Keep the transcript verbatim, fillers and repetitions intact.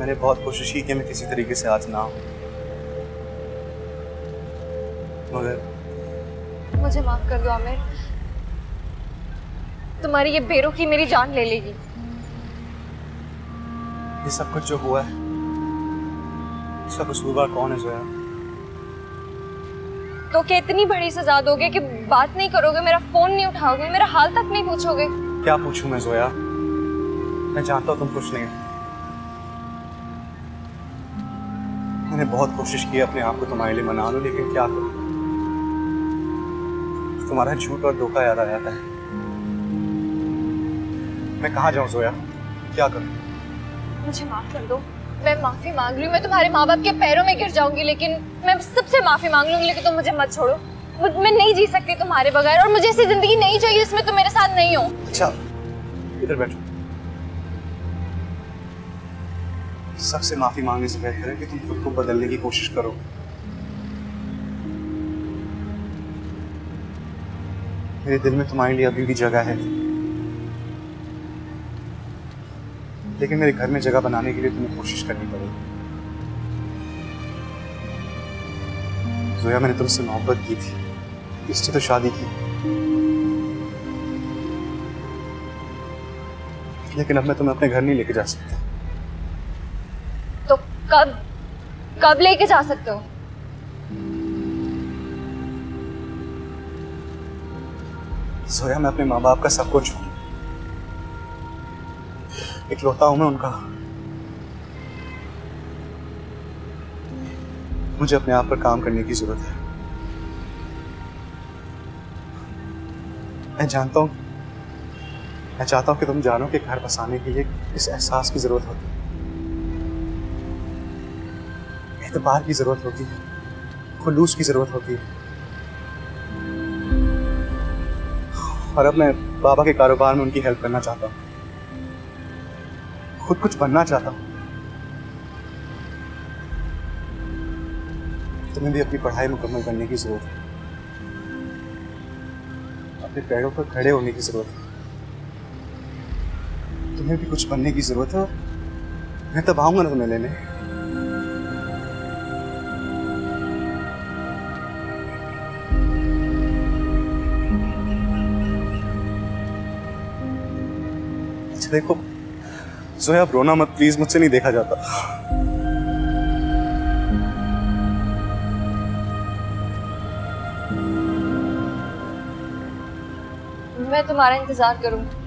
मैंने बहुत कोशिश की कि मैं किसी तरीके से आज ना हूं, मगर मुझे माफ कर दो आमिर, तुम्हारी ये बेरुखी मेरी जान ले लेगी। ये सब कुछ जो हुआ है इसका कसूरवार कौन है जोया? तो क्या इतनी बड़ी सजा दोगे कि बात नहीं करोगे, मेरा फोन नहीं उठाओगे, मेरा हाल तक नहीं पूछोगे? क्या पूछूं मैं जोया? मैं जानता हूं तुम खुश नहीं हो। मैंने बहुत कोशिश की अपने आप को तुम्हारे लिए मना लूं, लेकिन क्या करूं, तुम्हारा झूठ और धोखा याद आ जाता है। मैं कहाँ जाऊं जोया? क्या करूं? मुझे माफ कर दो, मैं माफी मांग रही हूँ। मैं तुम्हारे माँ बाप के पैरों में गिर जाऊंगी, लेकिन मैं सबसे माफी मांग लूंगी, लेकिन तुम मुझे मत छोड़ो। मैं नहीं जी सकती तुम्हारे बगैर, और मुझे ऐसी जिंदगी नहीं चाहिए जिसमें तुम मेरे साथ नहीं हो। अच्छा, इधर बैठो। सबसे माफी मांगने से बेहतर है कि तुम खुद को बदलने की कोशिश करो। मेरे दिल में तुम्हारे लिए अभी भी जगह है, लेकिन मेरे घर में जगह बनाने के लिए तुम्हें कोशिश करनी पड़ेगी। जोया, मैंने तुमसे मोहब्बत की थी, इससे तो शादी की, लेकिन अब मैं तुम्हें अपने घर नहीं लेके जा सकता। तो कब कब लेके जा सकते हो? जोया, मैं अपने माँ बाप का सब कुछ हूँ, इकलौता हूं मैं उनका। मुझे अपने आप पर काम करने की जरूरत है। मैं जानता हूं, मैं चाहता हूं कि तुम जानो कि घर बसाने के लिए इस एहसास की जरूरत होती है, एतबार की जरूरत होती है, खुलूस की जरूरत होती है। और अब मैं बाबा के कारोबार में उनकी हेल्प करना चाहता हूं, खुद कुछ बनना चाहता हूं। तुम्हें भी अपनी पढ़ाई मुकम्मल करने की जरूरत है, अपने पैरों पर खड़े होने की जरूरत है, तुम्हें भी कुछ बनने की जरूरत है। मैं तब आऊंगा ना तुम्हें लेने। अच्छा देखो जोया, अब रोना मत प्लीज, मुझसे नहीं देखा जाता। मैं तुम्हारा इंतजार करूंगी।